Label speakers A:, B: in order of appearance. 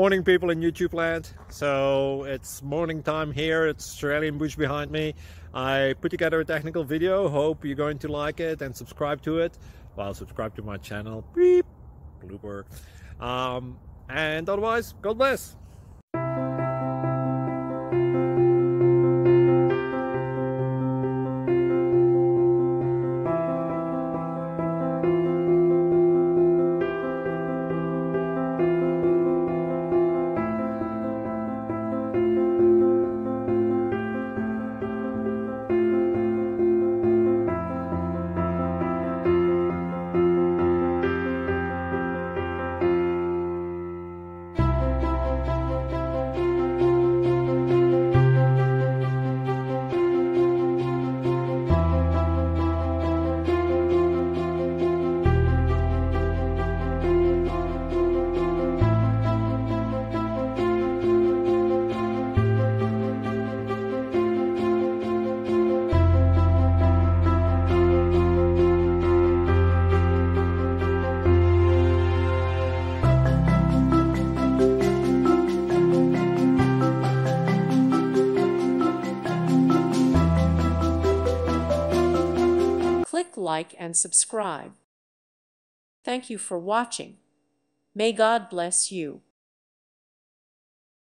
A: Morning people in YouTube land. So it's morning time here. It's Australian bush behind me. I put together a technical video. Hope you're going to like it and subscribe to it. Well, subscribe to my channel. Beep. Blooper. And otherwise, God bless.
B: Click like and subscribe. Thank you for watching. May God bless you.